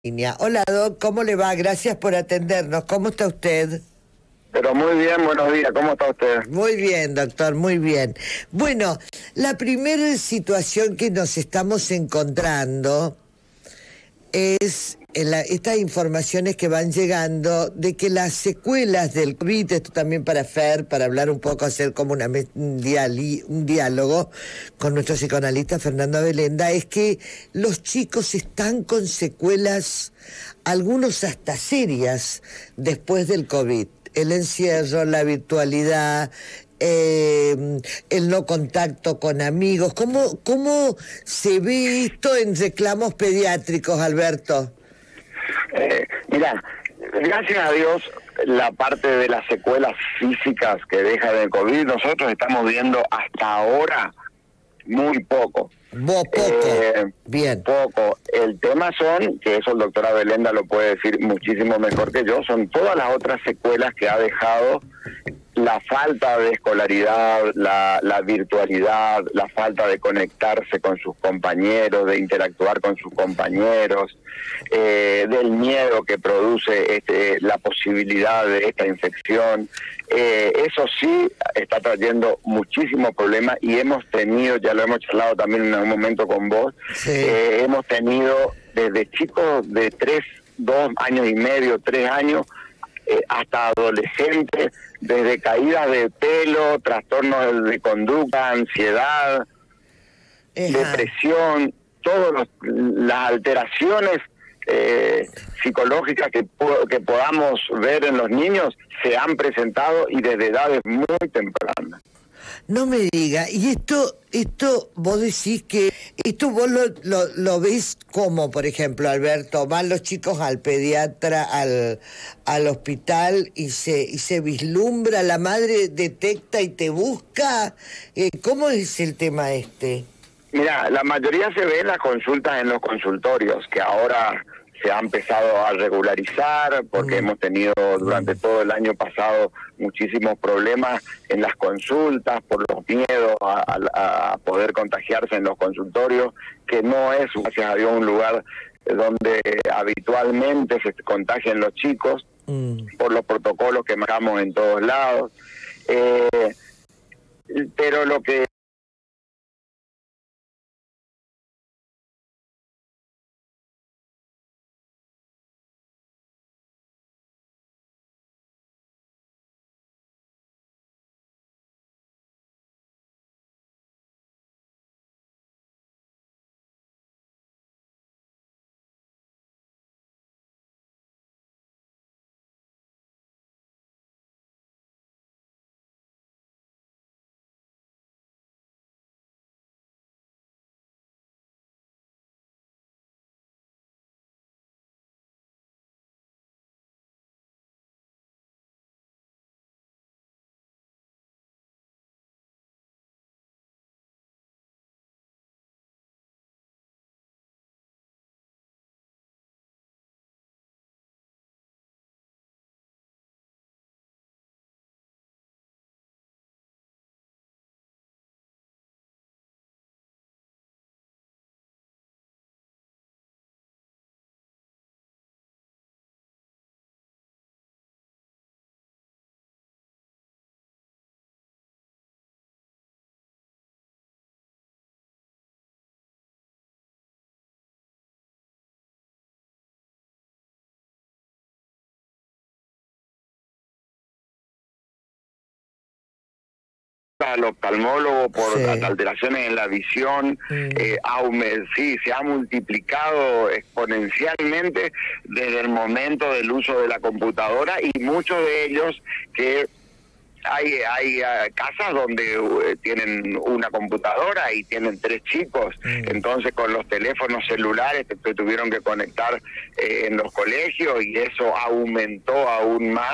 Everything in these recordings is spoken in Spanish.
Hola, Doc, ¿cómo le va? Gracias por atendernos. ¿Cómo está usted? Pero muy bien, buenos días. ¿Cómo está usted? Muy bien, doctor, muy bien. Bueno, la primera situación que nos estamos encontrando es estas informaciones que van llegando de que las secuelas del COVID, esto también para Fer, para hablar un poco, hacer como un diálogo con nuestro psicoanalista Fernando Abelenda, es que los chicos están con secuelas, algunos hasta serias, después del COVID. El encierro, la virtualidad, el no contacto con amigos. ¿Cómo se ve esto en reclamos pediátricos, Alberto? Mira, gracias a Dios, la parte de las secuelas físicas que deja del COVID, nosotros estamos viendo hasta ahora muy poco. Bien. Poco. El tema son, que eso el doctor Abelenda lo puede decir muchísimo mejor que yo, son todas las otras secuelas que ha dejado la falta de escolaridad, la virtualidad, la falta de conectarse con sus compañeros, de interactuar con sus compañeros, del miedo que produce la posibilidad de esta infección. Eso sí está trayendo muchísimos problemas y hemos tenido, ya lo hemos charlado también en algún momento con vos, Sí. Hemos tenido desde chicos de 2 años y medio, 3 años, hasta adolescentes, desde caídas de pelo, trastornos de conducta, ansiedad, depresión, todas las alteraciones psicológicas que podamos ver en los niños se han presentado y desde edades muy tempranas. No me diga, y esto vos decís que, esto vos lo ves como, por ejemplo, Alberto, van los chicos al pediatra, al hospital y se vislumbra, la madre detecta y te busca. ¿Cómo es el tema este? Mira, la mayoría se ve en las consultas en los consultorios, que ahora se ha empezado a regularizar porque hemos tenido durante todo el año pasado muchísimos problemas en las consultas por los miedos a poder contagiarse en los consultorios, que no es, gracias a Dios, un lugar donde habitualmente se contagian los chicos por los protocolos que marcamos en todos lados. Pero lo que al oftalmólogo por las alteraciones en la visión, sí, se ha multiplicado exponencialmente desde el momento del uso de la computadora, y muchos de ellos que hay casas donde tienen una computadora y tienen 3 chicos, entonces con los teléfonos celulares se tuvieron que conectar en los colegios, y eso aumentó aún más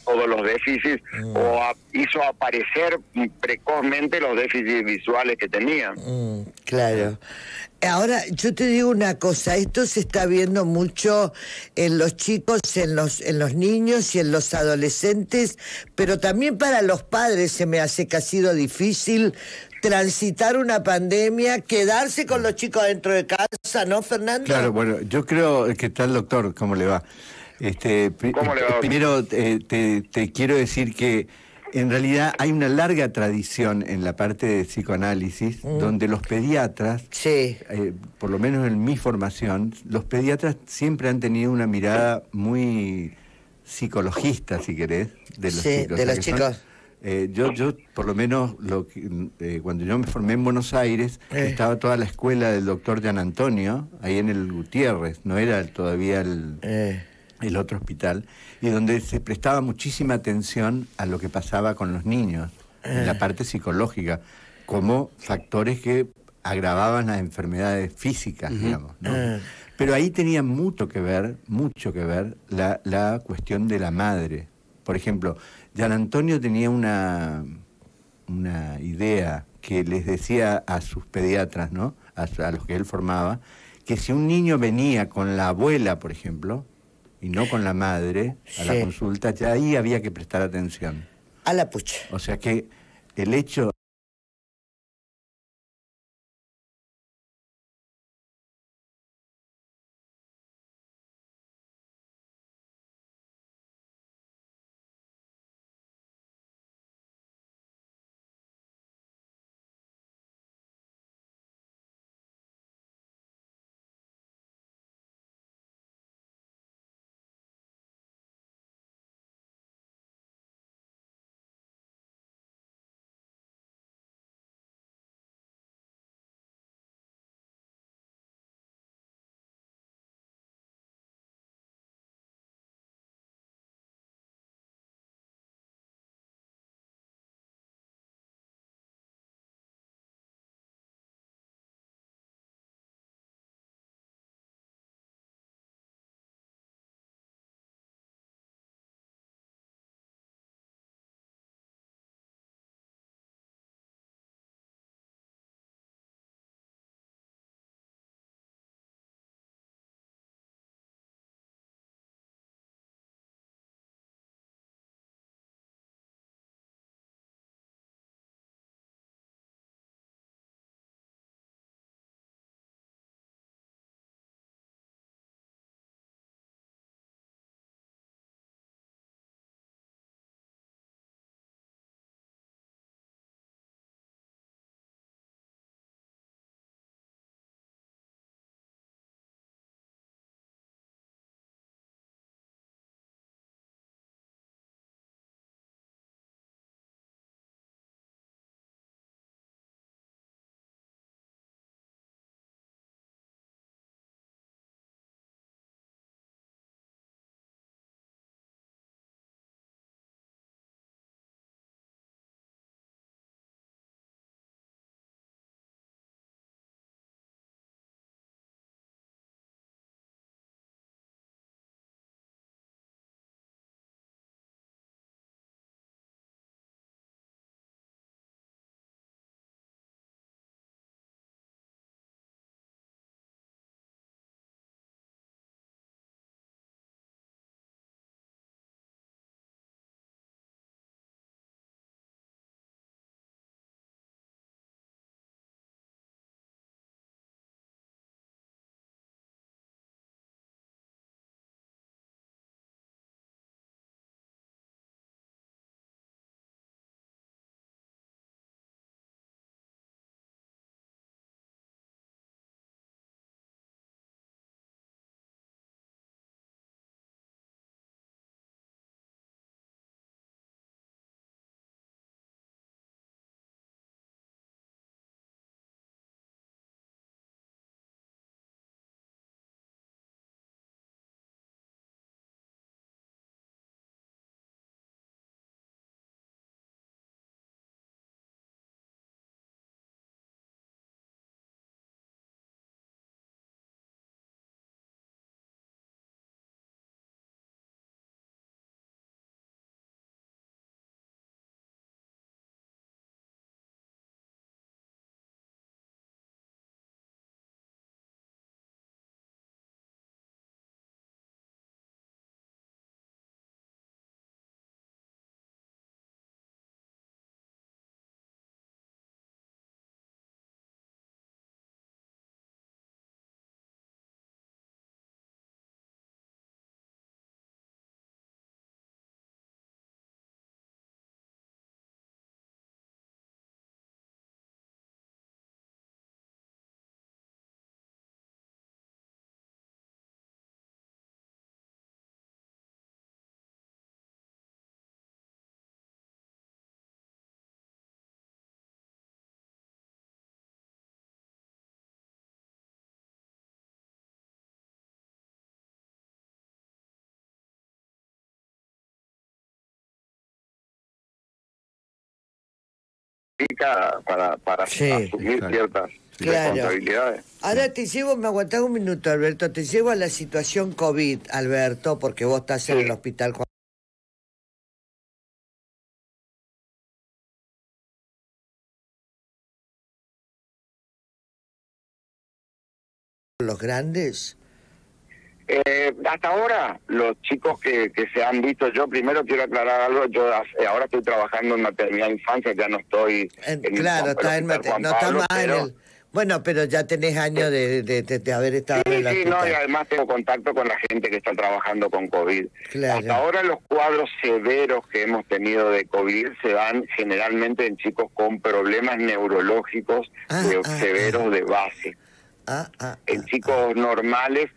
todos los déficits hizo aparecer precozmente los déficits visuales que tenía. Claro. Ahora, yo te digo una cosa, esto se está viendo mucho en los chicos, en los niños y en los adolescentes, pero también para los padres se me hace que ha sido difícil transitar una pandemia, quedarse con los chicos dentro de casa, ¿no, Fernando? Claro, bueno, yo creo, ¿qué tal, doctor? ¿Cómo le va? ¿Cómo le va? Primero te quiero decir que en realidad hay una larga tradición en la parte de psicoanálisis donde los pediatras, por lo menos en mi formación, los pediatras siempre han tenido una mirada muy psicologista, si querés, de los chicos. De los chicos. Yo por lo menos, cuando yo me formé en Buenos Aires, estaba toda la escuela del doctor Gian Antonio, ahí en el Gutiérrez, no era todavía el otro hospital, y donde se prestaba muchísima atención a lo que pasaba con los niños, en la parte psicológica, como factores que agravaban las enfermedades físicas, digamos, ¿no? Pero ahí tenía mucho que ver la cuestión de la madre. Por ejemplo, Gian Antonio tenía una idea que les decía a sus pediatras, ¿no? A los que él formaba, que si un niño venía con la abuela, por ejemplo, y no con la madre, a la consulta, ya ahí había que prestar atención. A la pucha. O sea que el hecho implica para asumir ciertas responsabilidades. Ahora te llevo, me aguantás un minuto, Alberto, te llevo a la situación COVID, Alberto, porque vos estás en el hospital con los grandes. Hasta ahora, los chicos que se han visto, yo primero quiero aclarar algo, yo ahora estoy trabajando en maternidad e infancia, ya no estoy claro, está en maternidad, no está más en el... Bueno, pero ya tenés años de haber estado en el hospital. Y además tengo contacto con la gente que está trabajando con COVID. Claro. Hasta ahora los cuadros severos que hemos tenido de COVID se dan generalmente en chicos con problemas neurológicos severos de base. En chicos normales,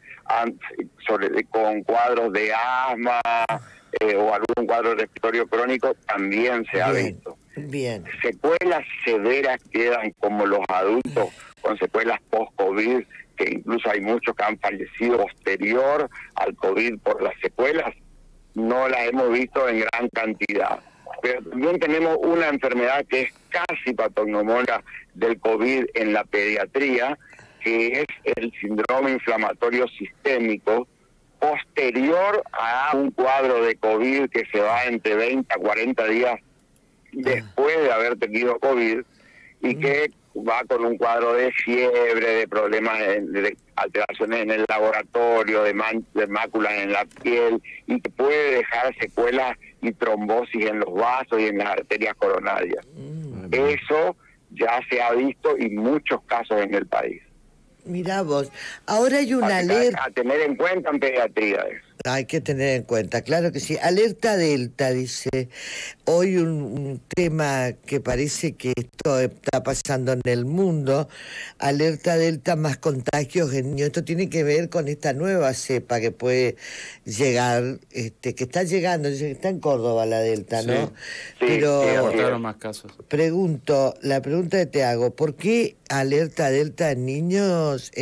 con cuadros de asma o algún cuadro respiratorio crónico, también se ha visto. Bien. Secuelas severas quedan como los adultos con secuelas post-COVID, que incluso hay muchos que han fallecido posterior al COVID por las secuelas, no las hemos visto en gran cantidad. Pero también tenemos una enfermedad que es casi patognomónica del COVID en la pediatría, que es el síndrome inflamatorio sistémico, posterior a un cuadro de COVID que se va entre 20 a 40 días después de haber tenido COVID, y que va con un cuadro de fiebre, de problemas, de alteraciones en el laboratorio, de máculas en la piel, y que puede dejar secuelas y trombosis en los vasos y en las arterias coronarias. Eso ya se ha visto y muchos casos en el país. Mirá vos, ahora hay una alerta... A tener en cuenta en pediatría eso. Hay que tener en cuenta, claro que sí. Alerta Delta, dice, hoy un tema que parece que esto está pasando en el mundo, alerta Delta, más contagios en niños. Esto tiene que ver con esta nueva cepa que puede llegar, que está llegando, está en Córdoba la Delta, ¿no? Sí, pero aportaron más casos. La pregunta que te hago, ¿por qué alerta Delta en niños?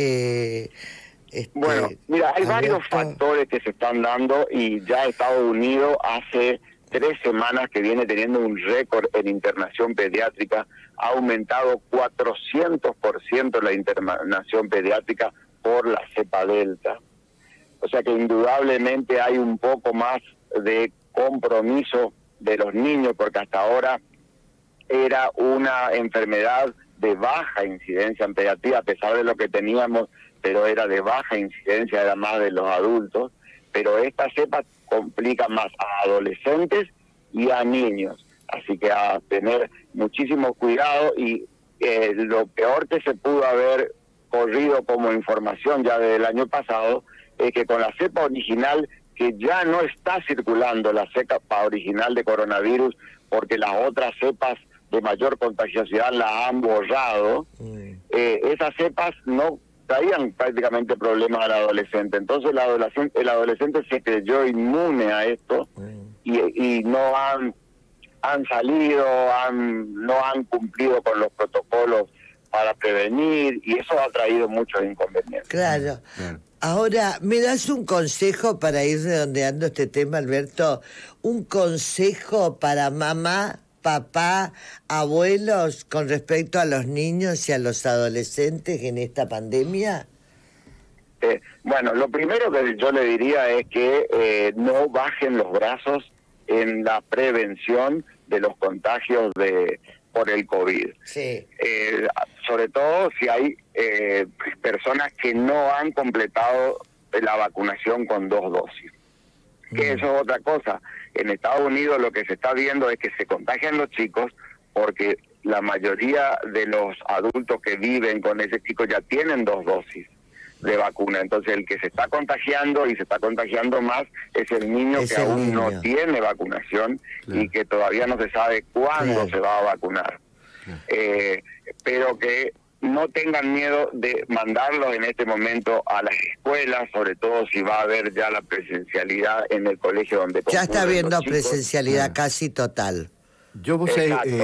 Bueno, mira, hay varios factores que se están dando, y ya Estados Unidos hace 3 semanas que viene teniendo un récord en internación pediátrica, ha aumentado 400% la internación pediátrica por la cepa Delta. O sea que indudablemente hay un poco más de compromiso de los niños, porque hasta ahora era una enfermedad de baja incidencia en pediatría, a pesar de lo que teníamos, pero era de baja incidencia, era más de los adultos, pero esta cepa complica más a adolescentes y a niños, así que a tener muchísimo cuidado. Y lo peor que se pudo haber corrido como información ya desde el año pasado es que con la cepa original, que ya no está circulando la cepa original de coronavirus, porque las otras cepas de mayor contagiosidad la han borrado, esas cepas no traían prácticamente problemas al adolescente. Entonces el adolescente se creyó inmune a esto y no han salido, no han cumplido con los protocolos para prevenir, y eso ha traído muchos inconvenientes. Claro. Ahora, ¿me das un consejo para ir redondeando este tema, Alberto? ¿Un consejo para mamá, papá, abuelos con respecto a los niños y a los adolescentes en esta pandemia? Bueno, lo primero que yo le diría es que no bajen los brazos en la prevención de los contagios por el COVID. Sí. Sobre todo si hay personas que no han completado la vacunación con 2 dosis. Que eso es otra cosa. En Estados Unidos lo que se está viendo es que se contagian los chicos porque la mayoría de los adultos que viven con ese chico ya tienen 2 dosis de vacuna. Entonces el que se está contagiando y se está contagiando más es el niño que aún no tiene vacunación y que todavía no se sabe cuándo se va a vacunar. Pero que no tengan miedo de mandarlos en este momento a las escuelas, sobre todo si va a haber ya la presencialidad en el colegio donde ya está habiendo presencialidad casi total. Yo vos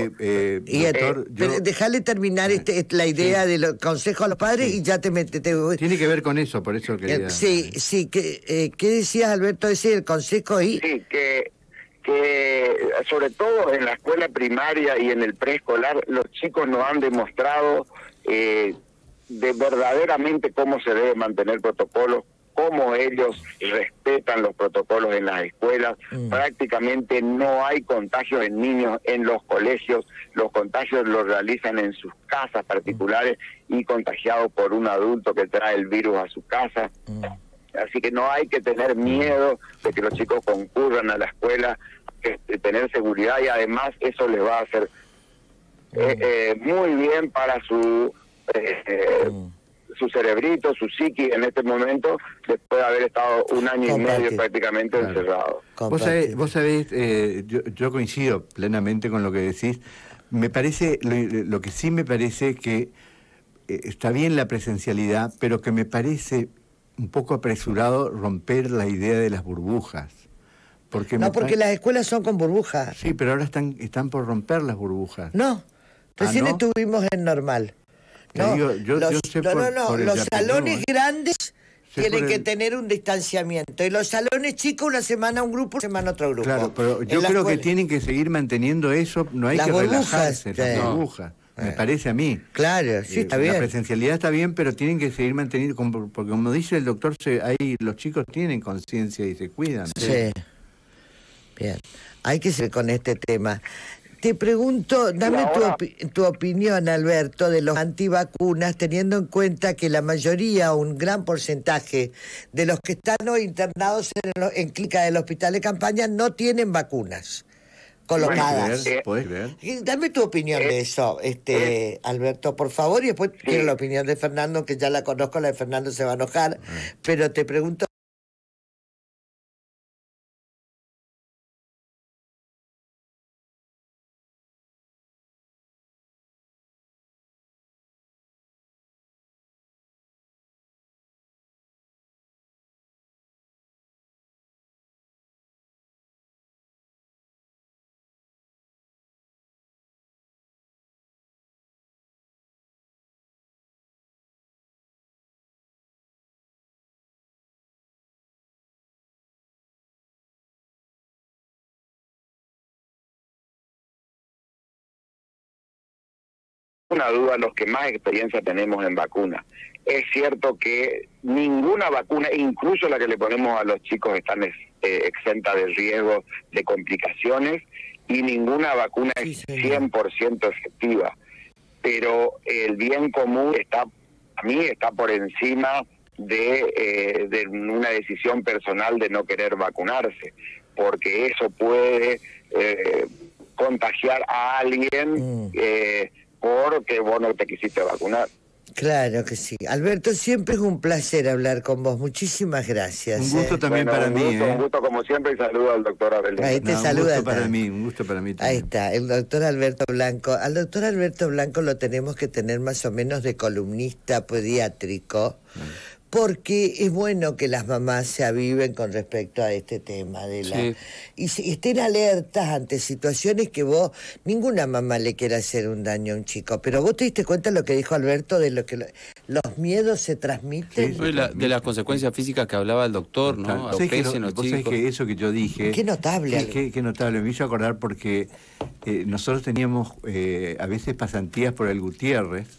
déjale terminar la idea de los consejos a los padres y ya te metes. Tiene que ver con eso, por eso quería... ¿qué decías, Alberto? Ese el consejo y... Sí, que que sobre todo en la escuela primaria y en el preescolar los chicos no han demostrado de verdaderamente cómo se debe mantener protocolos, cómo ellos respetan los protocolos en las escuelas. Prácticamente no hay contagios en niños en los colegios, los contagios los realizan en sus casas particulares y contagiados por un adulto que trae el virus a su casa. Así que no hay que tener miedo de que los chicos concurran a la escuela, tener seguridad, y además eso les va a hacer muy bien para su cerebrito, su psiqui en este momento, después de haber estado un año y medio prácticamente encerrado. Vos sabés, yo coincido plenamente con lo que decís. Me parece, lo que sí me parece que está bien la presencialidad, pero que me parece un poco apresurado romper la idea de las burbujas. Porque las escuelas son con burbujas. Sí, pero ahora están por romper las burbujas. No, recién ¿no? Estuvimos en normal. No, los salones grandes tienen que tener un distanciamiento, y los salones chicos una semana un grupo, una semana otro grupo. Claro, pero yo creo que tienen que seguir manteniendo eso, no hay que relajarse, las burbujas. Me parece a mí. Claro, sí, está bien. La presencialidad está bien, pero tienen que seguir manteniendo, porque como dice el doctor, los chicos tienen conciencia y se cuidan. Sí. Bien, hay que seguir con este tema. Te pregunto, dame tu opinión, Alberto, de los antivacunas, teniendo en cuenta que la mayoría, un gran porcentaje de los que están hoy internados en clínica del hospital de campaña no tienen vacunas colocadas. ¿Puedes creer? Dame tu opinión de eso, Alberto, por favor, y después quiero la opinión de Fernando, que ya la conozco, la de Fernando se va a enojar, pero te pregunto. Una duda, los que más experiencia tenemos en vacunas. Es cierto que ninguna vacuna, incluso la que le ponemos a los chicos, están exenta de riesgo de complicaciones, y ninguna vacuna es 100% efectiva. Pero el bien común a mí está por encima de una decisión personal de no querer vacunarse, porque eso puede contagiar a alguien porque vos no te quisiste vacunar. Claro que sí. Alberto, siempre es un placer hablar con vos. Muchísimas gracias. Un gusto también para mí. Un gusto como siempre, y saludo al doctor Abel. Ahí te saluda. Un gusto para mí también. Ahí está, el doctor Alberto Blanco. Al doctor Alberto Blanco lo tenemos que tener más o menos de columnista pediátrico, porque es bueno que las mamás se aviven con respecto a este tema y estén alertas ante situaciones que ninguna mamá le quiere hacer un daño a un chico, pero vos te diste cuenta lo que dijo Alberto, de lo que los miedos se transmiten. De las consecuencias físicas que hablaba el doctor, ¿no? Vos sabés que eso que yo dije, qué notable, qué notable, me hizo acordar porque nosotros teníamos a veces pasantías por el Gutiérrez,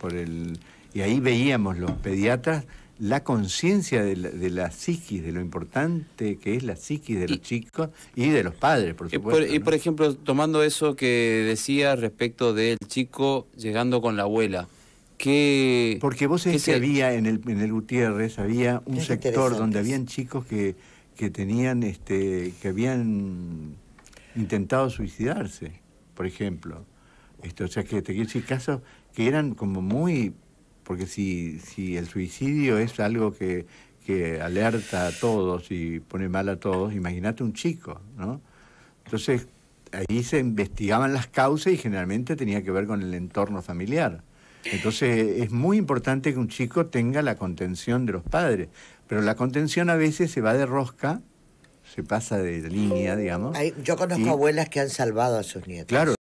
y ahí veíamos los pediatras la conciencia de la psiquis, de lo importante que es la psiquis de los chicos y de los padres, por supuesto. Por ejemplo, tomando eso que decía respecto del chico llegando con la abuela, porque vos sabés que había en el Gutiérrez, había un sector donde habían chicos que tenían, que habían intentado suicidarse, por ejemplo. O sea, que te quiero decir, casos que eran como muy... Porque si el suicidio es algo que alerta a todos y pone mal a todos, imagínate un chico, ¿no? Entonces, ahí se investigaban las causas y generalmente tenía que ver con el entorno familiar. Entonces, es muy importante que un chico tenga la contención de los padres, pero la contención a veces se va de rosca, se pasa de línea, digamos. Yo conozco abuelas que han salvado a sus nietos. Claro.